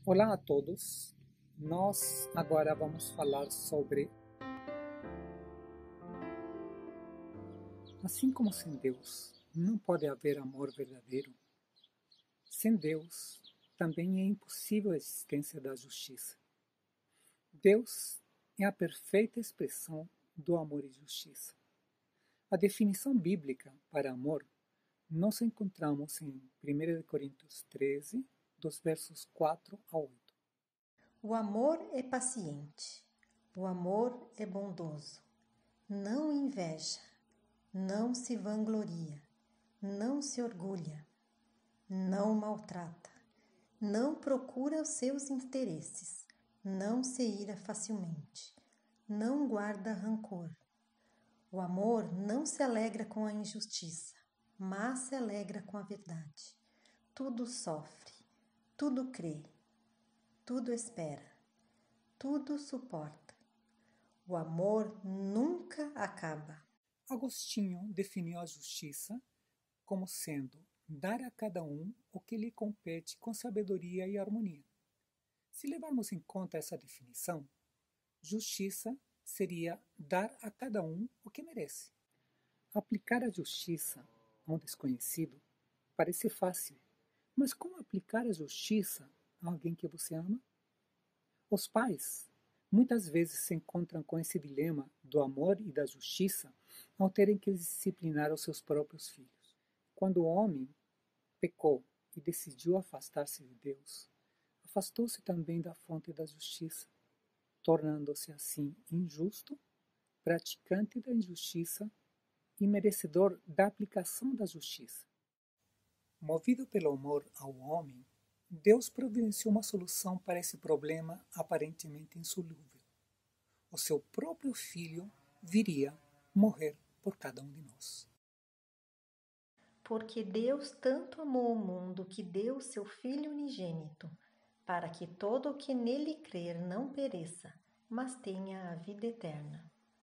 Olá a todos, nós agora vamos falar sobre assim como sem Deus não pode haver amor verdadeiro, sem Deus também é impossível a existência da justiça. Deus é a perfeita expressão do amor e justiça. A definição bíblica para amor nós encontramos em 1 Coríntios 13, dos versos 4 a 8. O amor é paciente, o amor é bondoso, não inveja, não se vangloria, não se orgulha, não maltrata, não procura os seus interesses, não se ira facilmente, não guarda rancor. O amor não se alegra com a injustiça, mas se alegra com a verdade. Tudo sofre, tudo crê, tudo espera, tudo suporta. O amor nunca acaba. Agostinho definiu a justiça como sendo dar a cada um o que lhe compete com sabedoria e harmonia. Se levarmos em conta essa definição, justiça seria dar a cada um o que merece. Aplicar a justiça a um desconhecido parece fácil, mas como aplicar a justiça a alguém que você ama? Os pais muitas vezes se encontram com esse dilema do amor e da justiça ao terem que disciplinar os seus próprios filhos. Quando o homem pecou e decidiu afastar-se de Deus, afastou-se também da fonte da justiça, tornando-se assim injusto, praticante da injustiça e merecedor da aplicação da justiça. Movido pelo amor ao homem, Deus providenciou uma solução para esse problema aparentemente insolúvel. O seu próprio Filho viria morrer por cada um de nós. Porque Deus tanto amou o mundo que deu seu Filho unigênito, para que todo o que nele crer não pereça, mas tenha a vida eterna.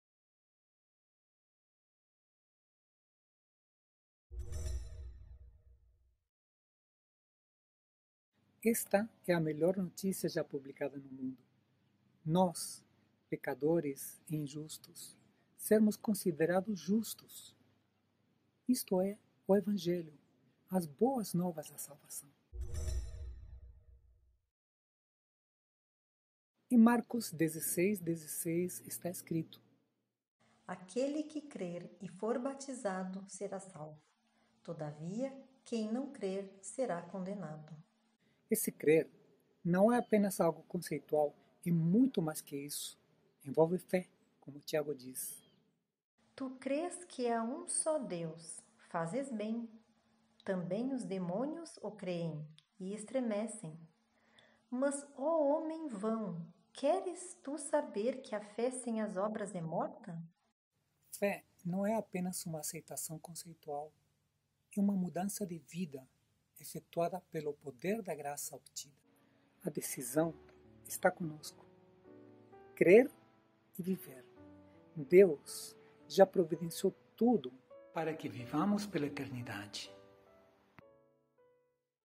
Esta é a melhor notícia já publicada no mundo. Nós, pecadores e injustos, sermos considerados justos. Isto é o Evangelho, as boas novas da salvação. Em Marcos 16:16 está escrito: Aquele que crer e for batizado será salvo. Todavia, quem não crer será condenado. Esse crer não é apenas algo conceitual, é muito mais que isso. Envolve fé, como Tiago diz. Tu crês que há um só Deus, fazes bem. Também os demônios o creem e estremecem. Mas, ó homem vão, queres tu saber que a fé sem as obras é morta? Fé não é apenas uma aceitação conceitual, é uma mudança de vida efetuada pelo poder da graça obtida. A decisão está conosco. Crer e viver. Deus já providenciou tudo para que vivamos pela eternidade.